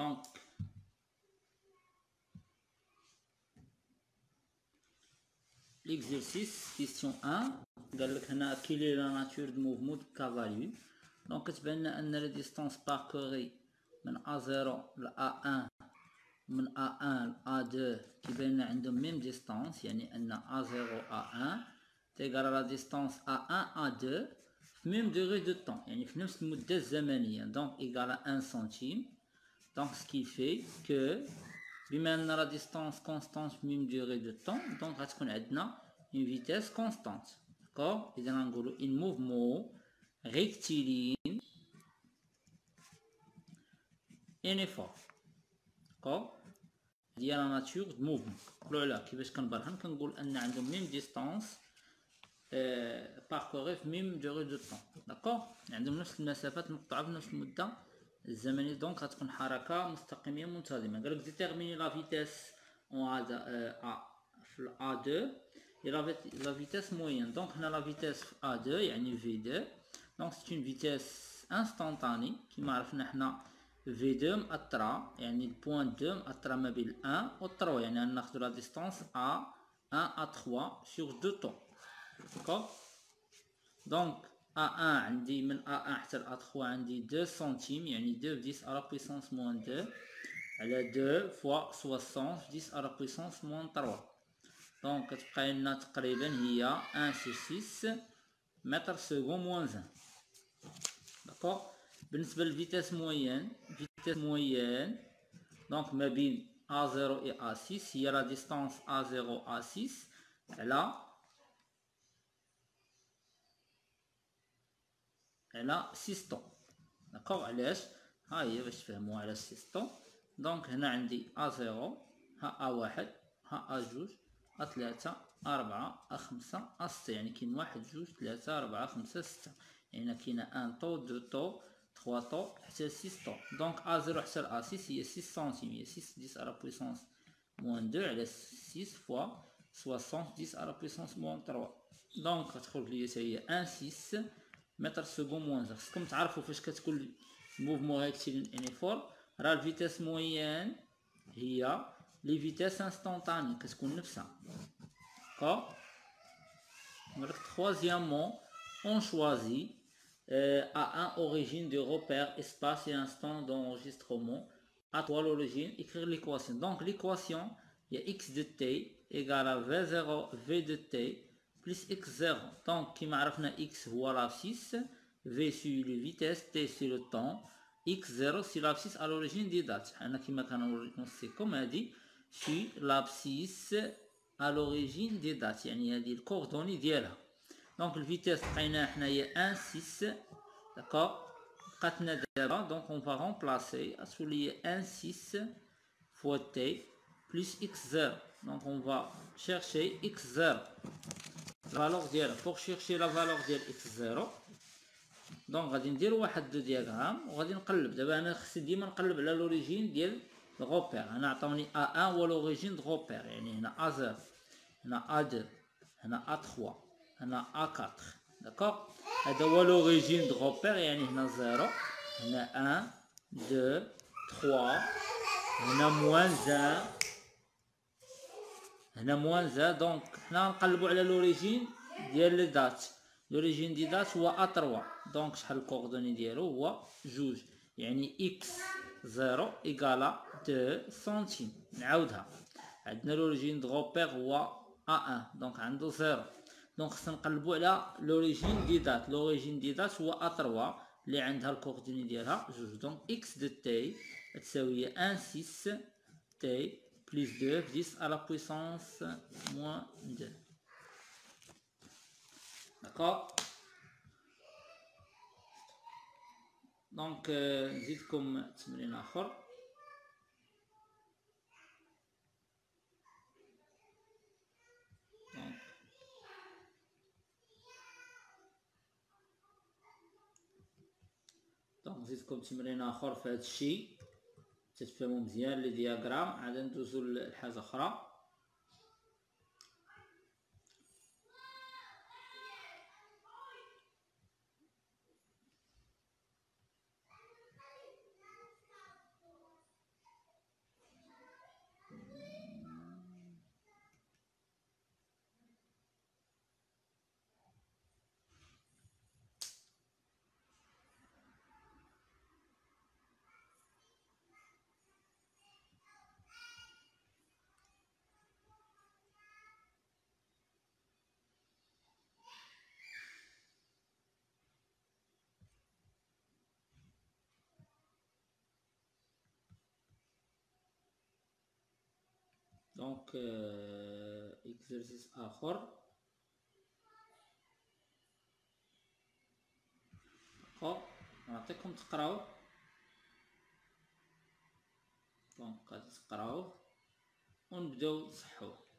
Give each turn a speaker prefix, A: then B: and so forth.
A: Donc l'exercice question 1 قال لك هنا quelle est la nature du mouvement de cavalier. donc كتبان لنا ان la distance parcourue من A0 ل A1 من A1 ل A2 كيبان لنا عندهم ميم ديستانس، يعني ان A0 A1 تيغال لا ديستانس A1 A2 في ميم دوغي دو طون، يعني في نفس المدة الزمنية، دونك إيغال 1 سنتيم. دونك سكي في كو بما ان لا ديستانس كونستانت في ميم دوغي دو طون، دونك غتكون عندنا اون فيتاس كونستانت. داكوغ، إذا غنقولو ان موفمون rectiligne uniforme. داكوغ، هي لا ناتور دو موفمون. نقولو عليها كيفاش كنبرهن، كنقول ان عندهم ميم ديستانس باركوري في ميم دوغي دو طون. داكوغ، عندهم نفس المسافات مقطوعة في نفس المدة الزمنية، دونك غتكون حركة مستقيمية منتظمة. قالك ديتيرميني لا فيتاس اون في A2 et la vitesse moyenne. Donc هنا la vitesse في A2 يعني V2. donc c'est une vitesse instantanée كيما عرفنا حنا V2 مأثرة، يعني البوان 2 مأثرة ما بين 1 و 3، يعني غناخدو لا ديستانس A1 A3 sur 2 طون. داكوغ، دونك A1 عندي من A1 حتى ل A3 عندي 2 سنتيم، يعني 2 في 10 على بويسونس موان 2 على 2 فوا 60 في 10 على بويسونس موان 3. دونك كتبقى لنا تقريبا هي 1 sur 6 متر سكون موان 1. داكوغ، بالنسبة للفيتاس موين، فيتاس موين دونك ما بين A0 و A6 هي لا ديستانس A0 A6 على 6 طون. داكوغ، علاش؟ ها هي باش تفهموها على 6 طون. دونك هنا عندي A0 ها A1 ها A2 A3 A4 A5 A6، يعني كاين 1 2 3 4 5 6، يعني هنا كاينه 1 طو 2 طو 3 طو حتى 6 طو. دونك A0 حتى ل A6 هي 6 سنتيم، هي 6 10 على بويسونس موان 2 على 6 فوا 60 10 على بويسونس موان 3. دونك غتخرج ليا حتى هي 1 6 متر سكون موان 1. خصكم تعرفوا فاش كتكون الموفمون ريكتيلين انيفور، راه الفيتاس موين هي لي فيتاس انستونطاني كتكون نفسها. داكوغ، donc troisièmement on choisit A1 origine de repère espace et instant d'enregistrement, à toi l'origine, écrire l'équation. Donc l'équation il y a x de t égale à v0 v de t plus x0. donc كيما عرفنا x هو l'abscisse, v c'est la vitesse, t c'est le temps, x0 c'est l'abscisse à l'origine des dates. حنا كيما كنوصيكم هادي في l'abscisse à l'origine des dates، يعني هذه الكوردوني ديالها. دونك الفيتاس لقيناها حنايا 1 6. داكوغ، بقاتنا دابا دونك اون فا رومبلاسي، غتولي 1 6 فوا تي بلس اكس 0. دونك اون فا شيرشي اكس 0 الفالور ديالها. بوغ شيرشي لا فالور ديال اكس 0 دونك غادي ندير واحد دو دياغرام وغادي نقلب. دابا انا خصني ديما نقلب على لوريجين ديال الغوبير. انا عطاوني A1 هو لوريجين دو غوبير، يعني هنا A0 هنا A2 هنا A3 هنا A4. داكوغ، هذا هو لوريجين دو غوبير، يعني هنا 0 هنا 1 2 3 هنا موان 1 هنا موان 1. دونك حنا نقلبوا على لوريجين ديال لي دات. لوريجين دي دات هو A3، دونك شحال الكوردوني ديالو هو 2، يعني اكس 0 إيكالا 2 سنتيم. نعاودها، عندنا لوريجين دو غوبير هو A1 دونك عنده 0. دونك خصنا نقلبوا على لوريجين دي دات. لوريجين دي دات هو A3 اللي عندها الكوردوني ديالها 2. دونك اكس دو تي تساوي 1 6 تي بلس 2 في 10 على بويسونس موان 2. داكوغ، دونك نزيدكم تمرين اخر. دونك نزيدكم تمرين اخر في هذا الشيء تتفهموا مزيان لي دياغرام. عاد ندوزو لحاجه اخرى. دونك اكزرسيس اخر نعطيكم تقراوه. دونك غادي تقراوه ونبداو نصحوه.